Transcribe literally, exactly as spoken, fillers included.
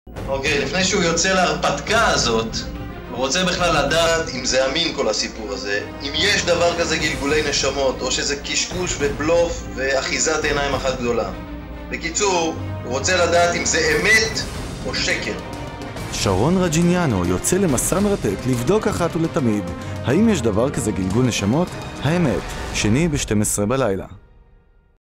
אוקיי, לפני שהוא יוצא להרפתקה הזאת, הוא רוצה בכלל לדעת אם זה אמין כל הסיפור הזה, אם יש דבר כזה גלגולי נשמות, או שזה קשקוש ובלוף ואחיזת עיניים אחת גדולה. בקיצור, הוא רוצה לדעת אם זה אמת או שקר. שרון רג'יניאנו יוצא למסע מרתק לבדוק אחת ולתמיד האם יש דבר כזה גלגול נשמות? האמת, שני ב-שתים עשרה בלילה.